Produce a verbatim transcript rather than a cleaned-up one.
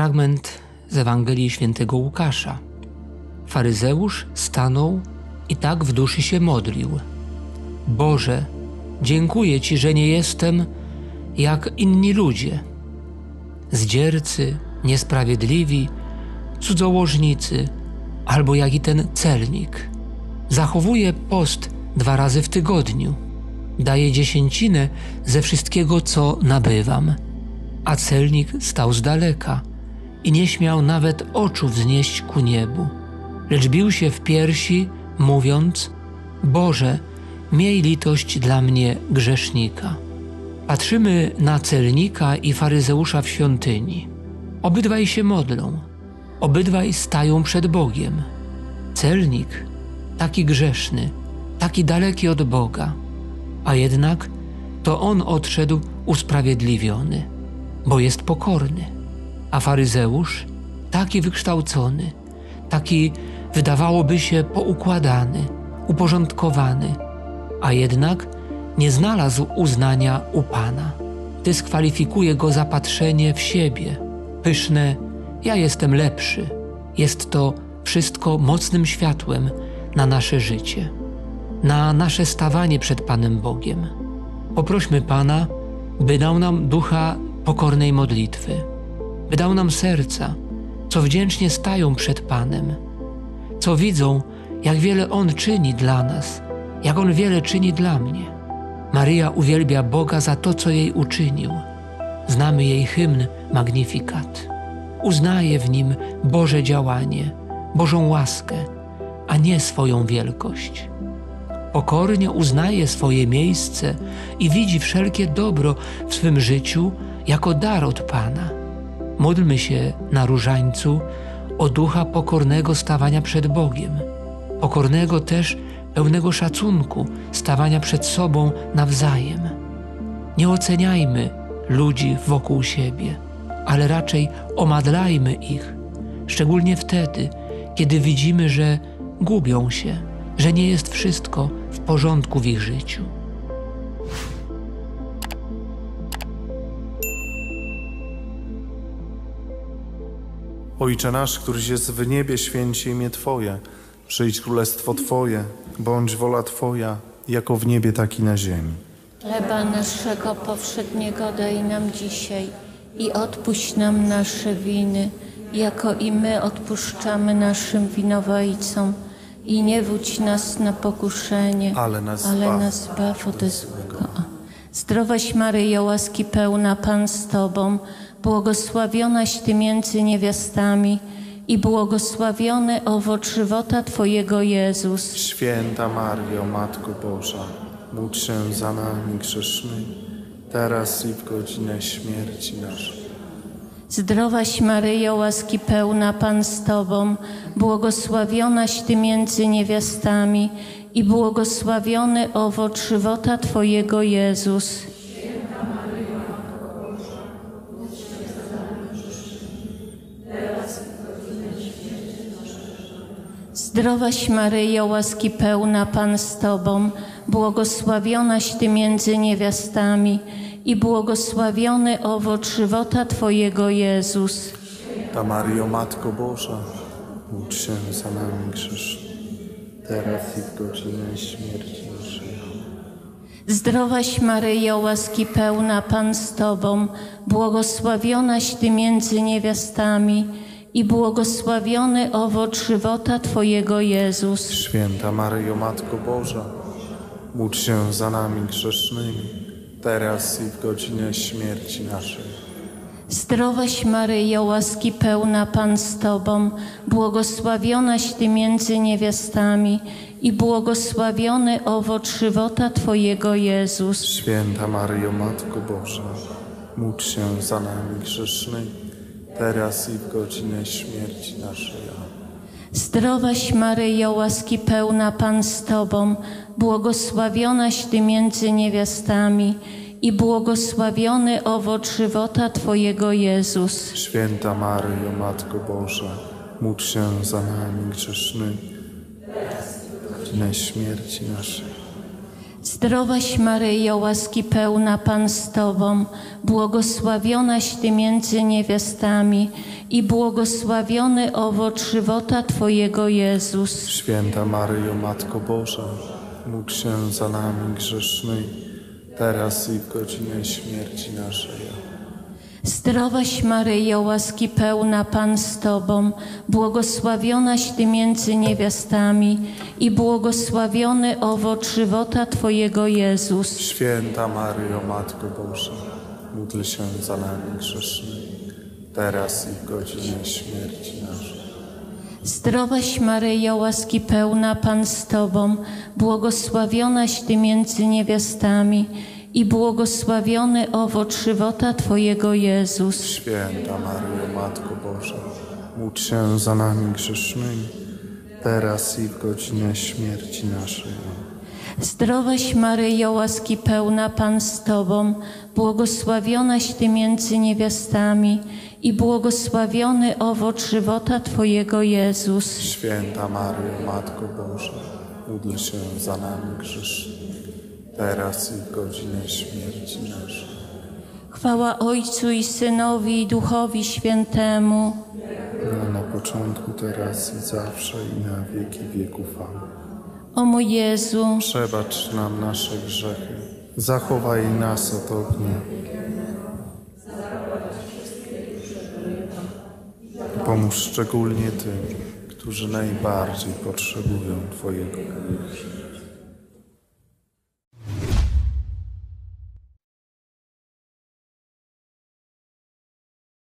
fragment z Ewangelii Świętego Łukasza. Faryzeusz stanął i tak w duszy się modlił. Boże, dziękuję Ci, że nie jestem jak inni ludzie. Zdziercy, niesprawiedliwi, cudzołożnicy, albo jak i ten celnik. Zachowuję post dwa razy w tygodniu. Daję dziesięcinę ze wszystkiego, co nabywam. A celnik stał z daleka i nie śmiał nawet oczu wznieść ku niebu, lecz bił się w piersi, mówiąc: Boże, miej litość dla mnie, grzesznika. Patrzymy na celnika i faryzeusza w świątyni. Obydwaj się modlą, obydwaj stają przed Bogiem. Celnik, taki grzeszny, taki daleki od Boga, a jednak to on odszedł usprawiedliwiony, bo jest pokorny, a faryzeusz taki wykształcony, taki wydawałoby się poukładany, uporządkowany, a jednak nie znalazł uznania u Pana. Dyskwalifikuje go zapatrzenie w siebie, pyszne ja jestem lepszy. Jest to wszystko mocnym światłem na nasze życie, na nasze stawanie przed Panem Bogiem. Poprośmy Pana, by dał nam ducha pokornej modlitwy, by dał nam serca, co wdzięcznie stają przed Panem, co widzą, jak wiele On czyni dla nas, jak On wiele czyni dla mnie. Maryja uwielbia Boga za to, co jej uczynił. Znamy jej hymn Magnificat. Uznaje w nim Boże działanie, Bożą łaskę, a nie swoją wielkość. Pokornie uznaje swoje miejsce i widzi wszelkie dobro w swym życiu jako dar od Pana. Módlmy się na różańcu o ducha pokornego stawania przed Bogiem, pokornego też pełnego szacunku stawania przed sobą nawzajem. Nie oceniajmy ludzi wokół siebie, ale raczej omadlajmy ich, szczególnie wtedy, kiedy widzimy, że gubią się, że nie jest wszystko w porządku w ich życiu. Ojcze nasz, któryś jest w niebie, święć się imię Twoje. Przyjdź królestwo Twoje, bądź wola Twoja, jako w niebie, tak i na ziemi. Chleba naszego powszedniego daj nam dzisiaj i odpuść nam nasze winy, jako i my odpuszczamy naszym winowajcom. I nie wódź nas na pokuszenie, ale nas, ale zbaw. nas zbaw ode złego. Zdrowaś Maryjo, łaski pełna, Pan z Tobą, błogosławionaś Ty między niewiastami i błogosławiony owoc żywota Twojego, Jezus. Święta Maryjo, Matko Boża, módl się za nami grzesznymi, teraz i w godzinę śmierci naszej. Zdrowaś Maryjo, łaski pełna, Pan z Tobą, błogosławionaś Ty między niewiastami i błogosławiony owoc żywota Twojego, Jezus. Święta Maryjo, Matko Boża, módl się za nami grzesznymi, teraz i w godzinę śmierci naszej. Zdrowaś Maryjo, łaski pełna, Pan z Tobą, błogosławionaś Ty między niewiastami i błogosławiony owoc żywota Twojego, Jezus. Święta Maryjo, Matko Boża, módl się za nami grzesznymi, teraz i w godzinę śmierci naszej. Zdrowaś Maryjo, łaski pełna, Pan z Tobą, błogosławionaś Ty między niewiastami i błogosławiony owoc żywota Twojego, Jezus. Święta Maryjo, Matko Boża, módl się za nami grzesznymi, teraz i w godzinę śmierci naszej. Zdrowaś Maryjo, łaski pełna, Pan z Tobą, błogosławionaś Ty między niewiastami i błogosławiony owoc żywota Twojego, Jezus. Święta Maryjo, Matko Boża, módl się za nami grzesznymi, teraz i w godzinę śmierci naszej. Zdrowaś Maryjo, łaski pełna, Pan z Tobą, błogosławionaś Ty między niewiastami i błogosławiony owoc żywota Twojego, Jezus. Święta Maryjo, Matko Boża, módl się za nami grzesznymi, teraz i w godzinę śmierci naszej. Zdrowaś Maryjo, łaski pełna, Pan z Tobą, błogosławionaś Ty między niewiastami i błogosławiony owoc żywota Twojego, Jezus. Święta Maryjo, Matko Boża, módl się za nami grzesznymi, teraz i w godzinę śmierci naszej. Zdrowaś Maryjo, łaski pełna, Pan z Tobą, błogosławionaś Ty między niewiastami i błogosławiony owoc żywota Twojego, Jezus. Święta Maryjo, Matko Boża, módl się za nami grzesznymi, teraz i w godzinę śmierci naszej. Zdrowaś Maryjo, łaski pełna, Pan z Tobą, błogosławionaś Ty między niewiastami i błogosławiony owoc żywota Twojego, Jezus. Święta Maryjo, Matko Boża, módl się za nami grzesznymi, teraz i w godzinę śmierci naszej. Zdrowaś Maryjo, łaski pełna, Pan z Tobą, błogosławionaś Ty między niewiastami i błogosławiony owoc żywota Twojego, Jezus. Święta Maryjo, Matko Boża, módl się za nami grzesznymi, teraz i w godzinę śmierci naszej. Chwała Ojcu i Synowi i Duchowi Świętemu. No, na początku, teraz i zawsze i na wieki wieków. Amen. O mój Jezu, Przebacz nam nasze grzechy, zachowaj nas od ognia. Pomóż szczególnie tym, którzy najbardziej potrzebują Twojego miłosierdzia.